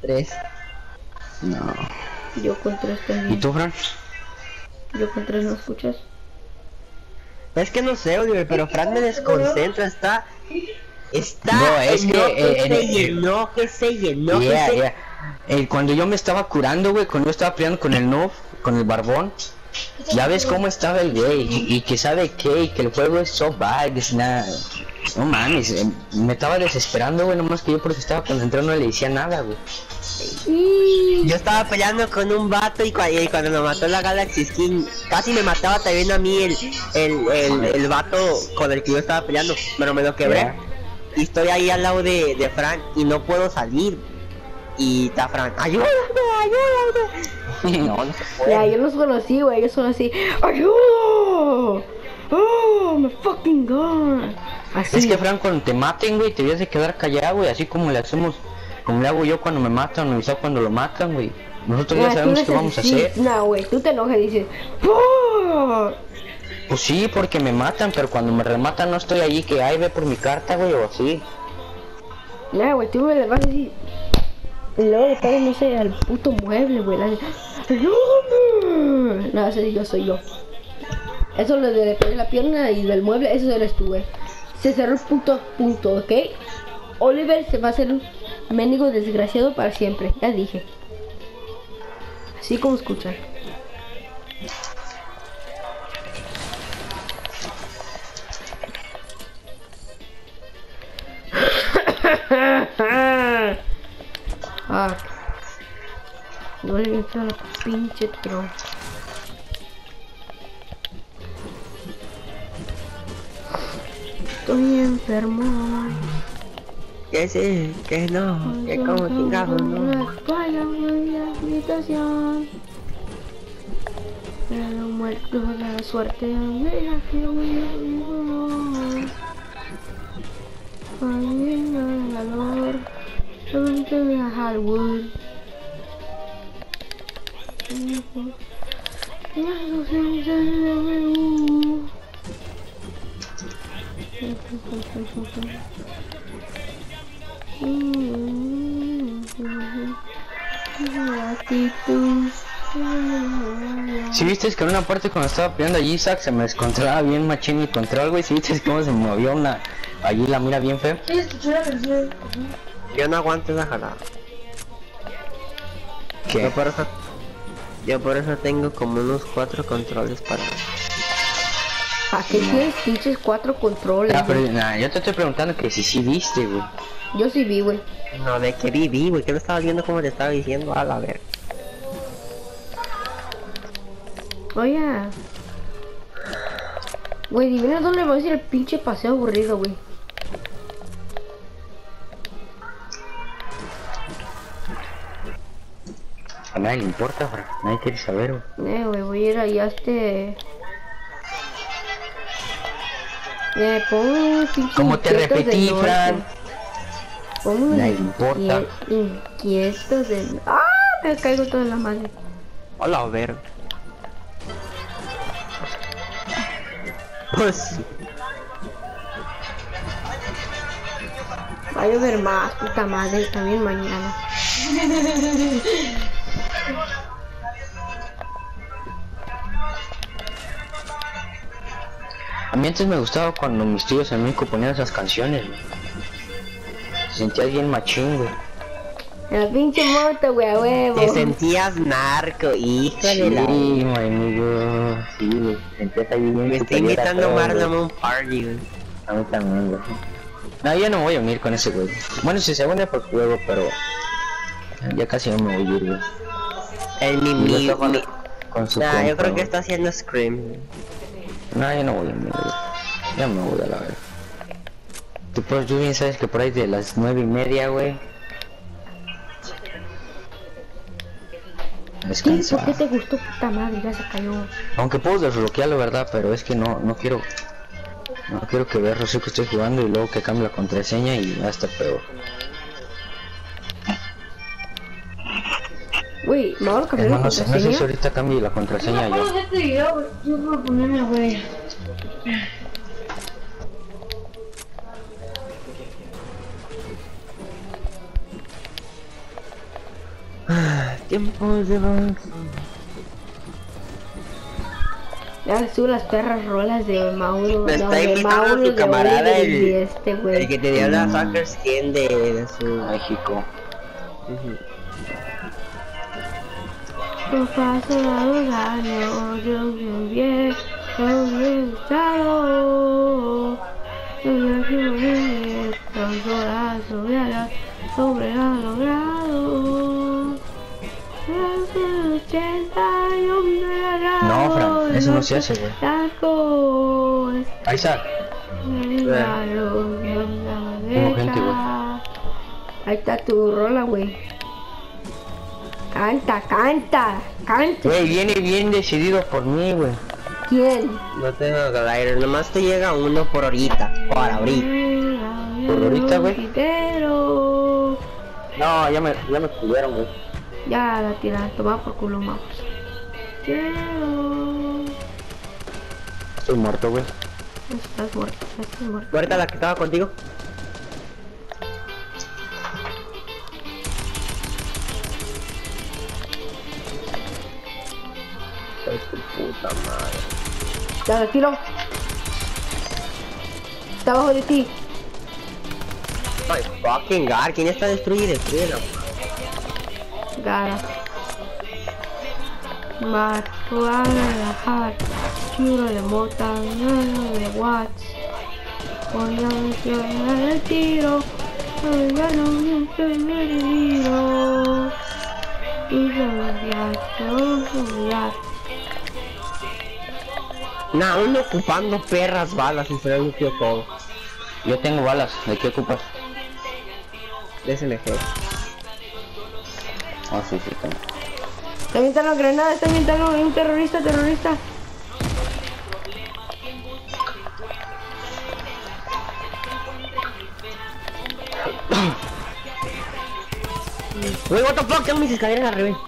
3. No. Yo con 3 ¿Y también. tú, Fran? Yo con 3 no escuchas. Es que no sé, Oliver, pero Fran me desconcentra, está... No, es que se llenó. Yeah. Cuando yo me estaba curando, güey, cuando yo estaba peleando con el noob, con el barbón, ya ves cómo estaba el güey, y que sabe qué, y que el juego es so bad, es nada. No mames, me estaba desesperando, güey, nomás que yo porque estaba concentrado no le decía nada, güey. Yo estaba peleando con un vato y cuando me mató la Galaxy Skin, casi me mataba también a mí el vato con el que yo estaba peleando, pero me lo quebré. Yeah. Y estoy ahí al lado de Fran y no puedo salir. Y está Fran, ayúdame. No, no se puede. Ya, yo no son así, güey, yo son así. ¡Ayuda! ¡Oh, my fucking god! Así. Es que, Fran, cuando te maten, güey, te debes de quedar callado, güey, así como le hacemos, como le hago yo cuando me matan, o quizá cuando lo matan, güey. Nosotros ya sabemos qué vamos a hacer. No, güey, tú te enojas y dices ¡oh! Pues sí, porque me matan, pero cuando me rematan no estoy allí, que ay, ve por mi carta, güey, o así. No, güey, tú me le vas a decir. Y luego le caes, no sé, al puto mueble, güey. ¡Ayúdame! No, ese yo soy yo. Eso lo de pegar la pierna y del mueble, eso eres tú, güey. Se cerró el puto punto, ¿ok? Oliver se va a hacer un mendigo desgraciado para siempre, ya dije. Así como escuchan. Ah, no le entra la pinche tron. Estoy enfermo. Que sí, que no, que como chingado no. Vaya la habitación. Pero muerto de la suerte. Mira que muy ay, el valor. Solamente de Hollywood. Si viste que en una parte cuando estaba peleando allí, Isaac, se me descontrolaba bien machín mi control, güey. Si viste cómo se me movió allí la mira bien feo. Sí, escuché la canción. Yo no aguanto esa jalada. ¿Qué? Yo por eso tengo como unos 4 controles para... ¿Para qué tienes pinches 4 controles? Pero yo te estoy preguntando que si viste, güey. Yo sí vi, güey. No, de que viví, güey, que no estaba viendo como te estaba diciendo, a la ver. Oye. Güey, adivina dónde va a ir el pinche paseo aburrido, güey. A nadie le importa, Fran. Nadie quiere saber, güey. Güey, voy a ir allá a este... pongo pinche... Como te repetí, Fran. Pongo Nadie le importa. Inquietos de... ¡Ah! Me caigo toda la madre. A la ver. Pues... Va a llover más, puta madre, también mañana. A mí antes me gustaba cuando mis tíos en México ponían esas canciones, güey. Se sentía bien machín, güey. La pinche moto, güey, a huevo. Te sentías narco, hijo de la... Sí, mi amigo. Sí, güey. Sentías ahí bien. Me está superior a invitando todo, Marlon a güey. un party, güey. A mí también, güey. No, yo no me voy a unir con ese güey. Bueno, si se une por juego, pero... Ya casi no me voy a ir, güey. El Con su Nah, yo compa, creo que güey. está haciendo Scream. No, yo no voy a unir, güey. Ya me voy a la verga. Tú bien sabes que por ahí de las 9:30, güey. Sí, Descansar. ¿por qué te gustó, puta madre? Ya se cayó. Aunque puedo desbloquearlo, verdad, pero es que no quiero que vea Rocío que estoy jugando y luego que cambie la contraseña y va a estar peor. Güey, me voy a cambiar la No sé si contraseña. ahorita cambie la contraseña yo. este video, güey. Yo voy a ponerme, güey. Tiempos de van. Ya le subo las perras rolas de Mauro. Me está de invitando Mauro, su de camarada, Oliver y el este, güey. que tenía la soccer skin de su... México. No pasan los años, yo me hubiera gustado. Yo me las horas sobre ha logrado. Los 80 yo me agrado. No, Fran, eso no se hace, güey. Ahí está. Tengo gente, güey. Ahí está tu rola, güey. Canta, canta, canta. Güey, viene bien decidido por mí, güey. ¿Quién? No tengo glider, nomás te llega uno por ahorita. Por ahorita. ¿Por ahorita, güey? Pero... No, ya me cubrieron, güey. Ya la tira, toma por culo, vamos. Quiero... Estoy muerto, güey. Estás muerto, estás muerto. ¿Muerta la que estaba contigo? Ay, tu puta madre. Ya la tiro. Está abajo de ti. Ay, fucking God, ¿quién está destruyendo? Destruyendo. Gara. Mato a relajar. Churo de mota, no de watts. Voy a mencionar el tiro. Ya no me tiro. Y ya, Nah, uno ocupando perras balas y se le limpió todo. Yo tengo balas, ¿de qué ocupas? De SMG. Ah, sí, tengo. Está aventando granadas, está aventando un terrorista. Wey, what the fuck, tengo mis escaleras al revés.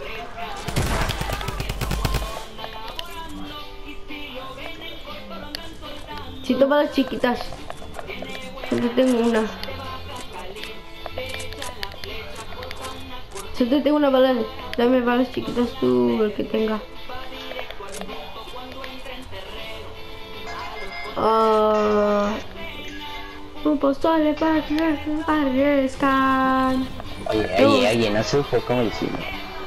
Si toma las chiquitas. Solo tengo una. Solo tengo una bala. Dame balas chiquitas tú, el que tenga. Un postole para que parezcan. Oye, no supo cómo decirlo.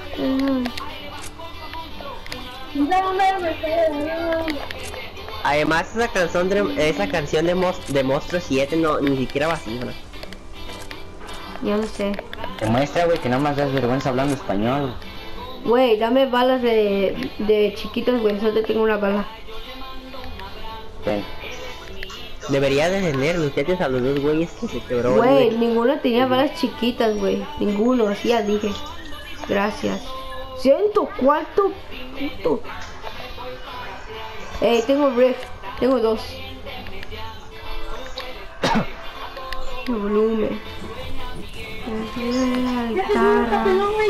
Además esa canción de Monstruo 7 no, ni siquiera va así, ¿no? Yo no sé. Demuestra, güey, que no más das vergüenza hablando español. Güey, dame balas de chiquitos, güey. Solo tengo una bala. Ven. Debería de tener ustedes a los dos güeyes que se quebró. Güey, ninguno tenía balas chiquitas, güey. Ninguno, así ya dije. Gracias. 104 puto. Tengo riff. Tengo 2. Volumen. La guitarra.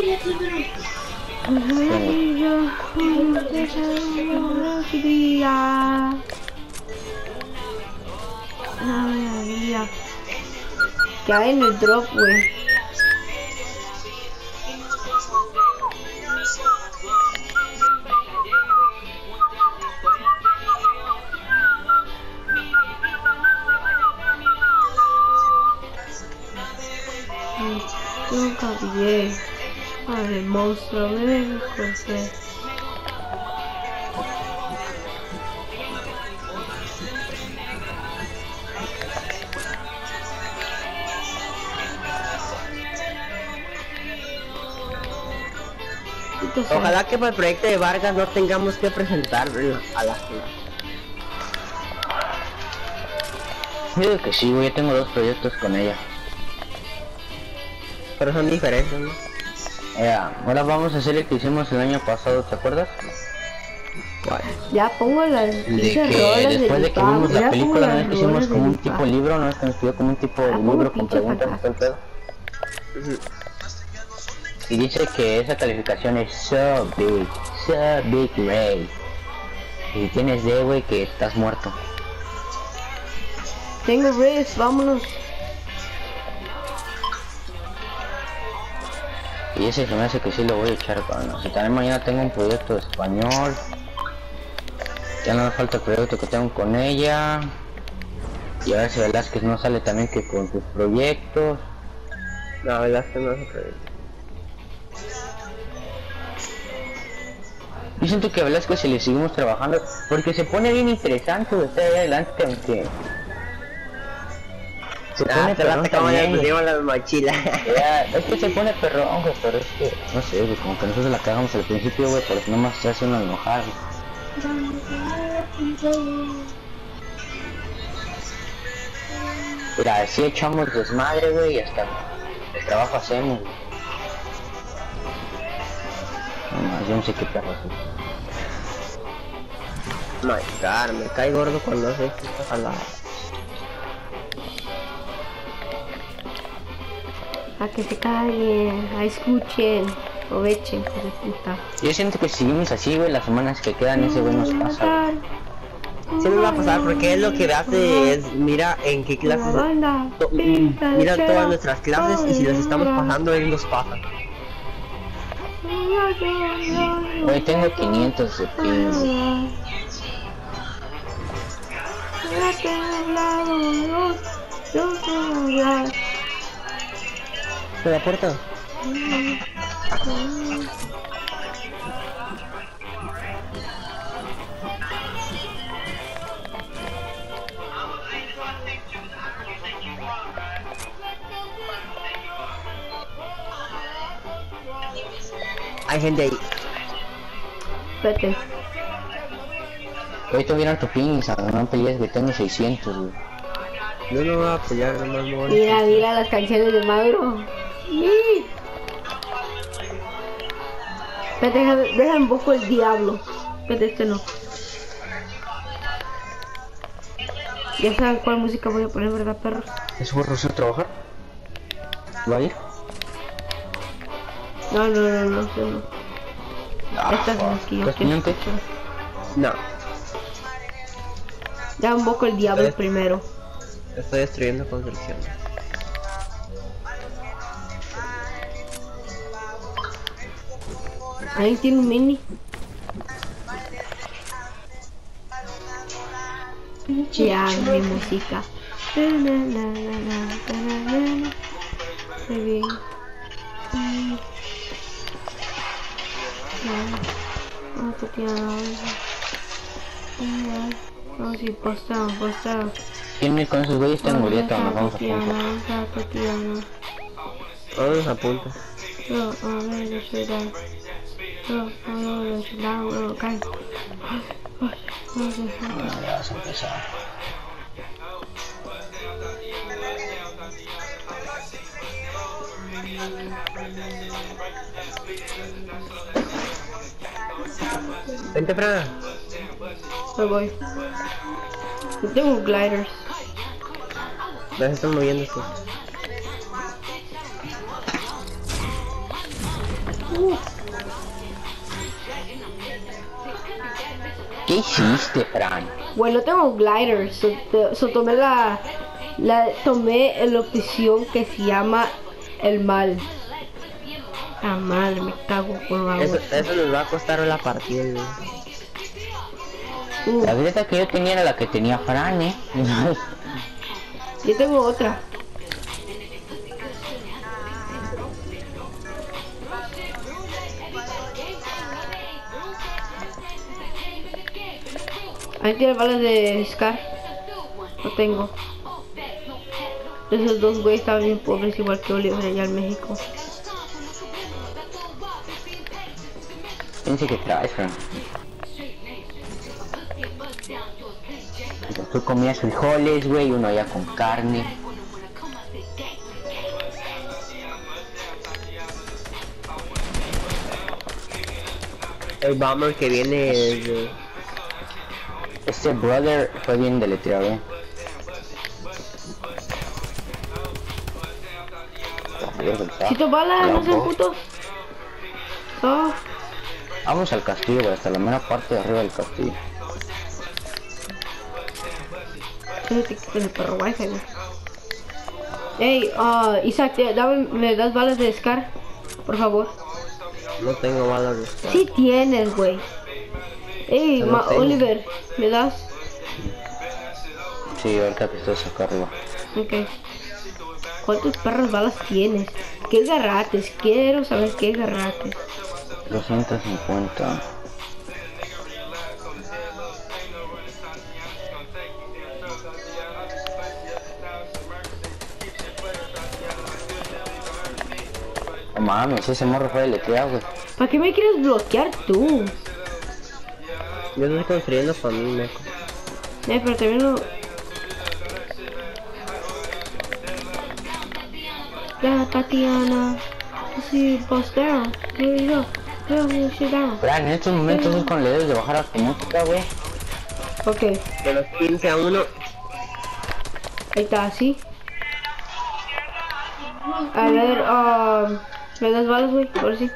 Que hay en el drop, güey. Nunca vi al monstruo de José. Ojalá que para el proyecto de Vargas no tengamos que presentar a la gente. Yo digo que sí, güey, yo tengo 2 proyectos con ella. Pero son diferentes, ¿no? Ahora vamos a hacer el que hicimos el año pasado, ¿te acuerdas? Ya pongo las De que después de que vimos la película, no es que hicimos como un tipo libro, no es que nos pidió como un tipo de libro con preguntas y todo el pedo. Y dice que esa calificación es so big, Ray. Y si tienes D, güey, que estás muerto. Tengo riff, vámonos. Y ese se me hace que sí lo voy a echar ganas. Y también mañana tengo un proyecto de español. Ya no me falta el proyecto que tengo con ella. Y a ver si Velázquez no sale también que con sus proyectos. No, Velázquez no se puede. Yo siento que a Velázquez si le seguimos trabajando, porque se pone bien interesante estar ahí adelante, aunque... Se pone perrón como le también. pusimos las mochilas. Ya, es que se pone perrón, güey, pero es que, no sé, güey, como que nosotros la cagamos al principio, güey, pero no más se hace uno enojar, güey. Mira, así echamos desmadre, güey, y hasta el trabajo hacemos, güey. No, yo no sé qué perro es. My God, me cae gordo cuando hace estas jaladas. A que se callen, a escuchen, aprovechen, hijo de puta. Yo siento que si seguimos así, güey, las semanas que quedan ese güey nos pasa, güey. Sí nos va a pasar porque él lo que hace es mira en qué clases mira todas nuestras clases y si las estamos pasando él nos pasa. Hoy tengo 500 de ping. ¿Se la puerta? Hay gente ahí. Vete. Hoy tuvieron tu ping y no peleas, güey, tengo 600, güey. No lo voy a apoyar, nomás me voy a... Mira, mira las canciones de Maduro. ¡Sí! Vete, deja un poco el diablo. Vete, este no. Ya saben cuál música voy a poner, ¿verdad, perros? ¿Es burro a trabajar? ¿Va a ir? No, eso no. Estas son las que yo quiero ¿500? escuchar. No, Ya un poco el diablo primero. estoy destruyendo construcción. Ahí tiene un mini. Ya, mi música. Muy bien. No, no, sí, postado. ¿Quién con esos güeyes están muriendo? Nos vamos a juntar. Vamos a punta. Ya vas a empezar. Vente, Fran. Me voy. Yo tengo gliders. Ya se están moviendo. ¿Qué hiciste, Fran? Bueno, tengo gliders. Tomé tomé la opción que se llama el mal. Ah, madre, me cago por agua. Eso nos va a costar la partida, güey. La grieta que yo tenía era la que tenía Fran, Yo tengo otra. Ahí tiene balas de Scar. No tengo. Esos dos güeyes estaban bien pobres, igual que Oliver allá en México. Pensé que traes, Fran. Tú comías frijoles, güey, uno allá con carne. El bomber que viene es de... Este brother fue bien deletreado, Chito balas, no sean putos. Oh. Vamos al castillo, güey, hasta la mera parte de arriba del castillo. El perro wifi, güey. Ey, Isaac, me das balas de Scar. por favor. No tengo balas de squad. Sí tienes, güey. Ey, Yo no tengo. Oliver, ¿me das? Sí, ahorita que estoy acá arriba. Ok. ¿Cuántas perras balas tienes? ¿Qué garrates? Quiero saber qué garrates. 250. No mames, ese morro fue deleteado, güey. ¿Para qué me quieres bloquear tú? Yo estoy construyendo para mí, meco. Pero también no... La Tatiana. Sí, bust down. Here we go. Sit down. Pero en estos momentos es cuando le debes de bajar a tu música, güey. Ok, De los 15 a 1. ahí está, así. A ver, ¿me das balas, güey? Ahora sí.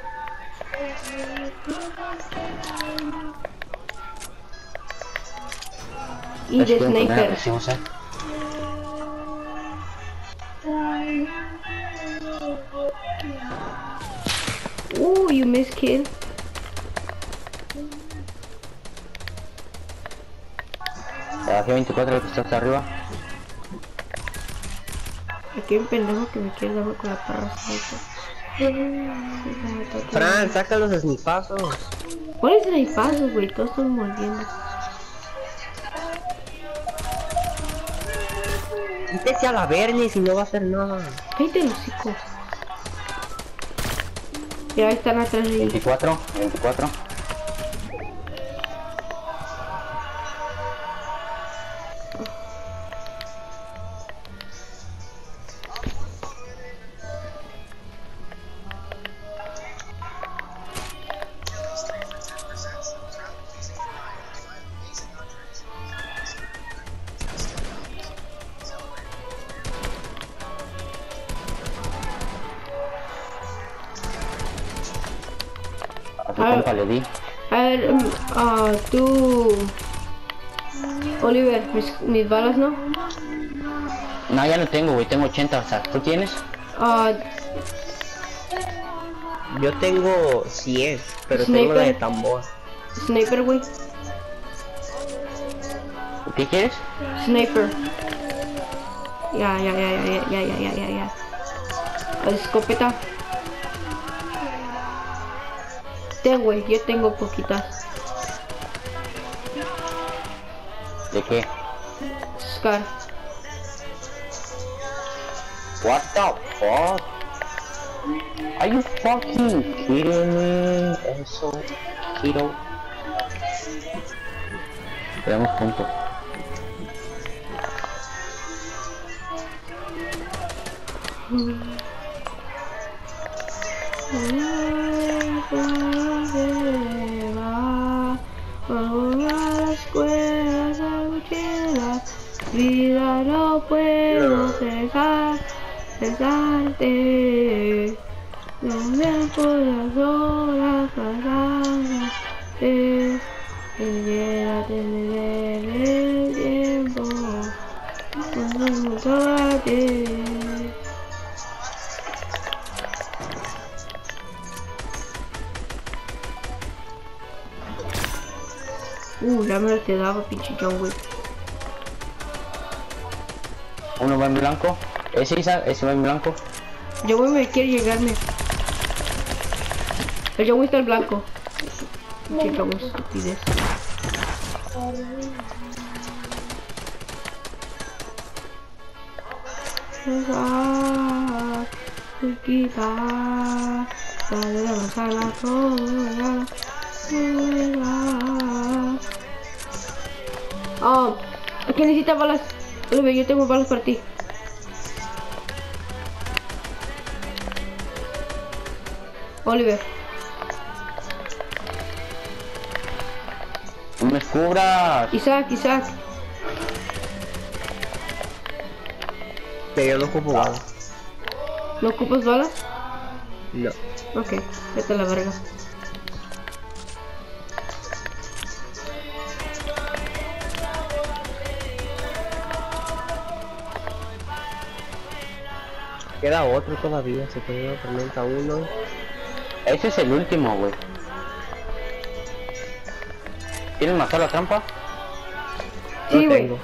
Y de sniper. Sí, vamos a ver. You missed, kid. Bajé 24, el que está hasta arriba. Aquí hay un pendejo que me quiere dar con la parra sniper. Fran, saca los snipazos. ¿Cuál es el paso, güey? Todos están mordiendo. Quítese a la Bernie si no va a hacer nada. Cállate el hocico. Ya están atrás de ahí. 24, 24. A tu compa le di. A ver, tú... Oliver, mis balas, ¿no? No, ya no tengo, güey, tengo 80, o sea, ¿tú tienes? Yo tengo 100, pero Sniper. tengo la de tambor. Sniper, güey. ¿Qué quieres? Sniper. Ya. Escopeta. Ten, güey, yo tengo poquitas. ¿De qué? Scar. What the fuck? Are you fucking kidding me? Eso, kiddo. Tenemos punto. Vida, no puedo dejar pensarte. No me por las horas pasadas. Quédate en el tiempo. Ya me lo te daba, pinche John Wick. Uno va en blanco. Ese va en blanco. John Wick me quiere llegarme. El John Wick está en blanco. Pinche John Wick, estupidez. Dale de avanzar la cosa. ¿Qué necesita balas? Oliver, yo tengo balas para ti. Oliver. No me descubras. Isaac. Que yo no ocupo balas. ¿No ocupas balas? No. Ok, vete a la verga. Queda otro todavía, se puede una tormenta 1. Ese es el último, güey. ¿Quieren matar la trampa? Sí, No güey. tengo.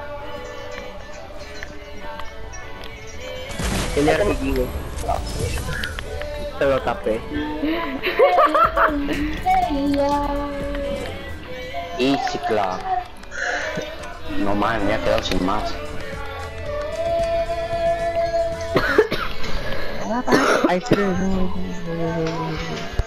Tiene RPG, güey. Se lo tapé. Easy Club. No mames, me ha quedado sin más. I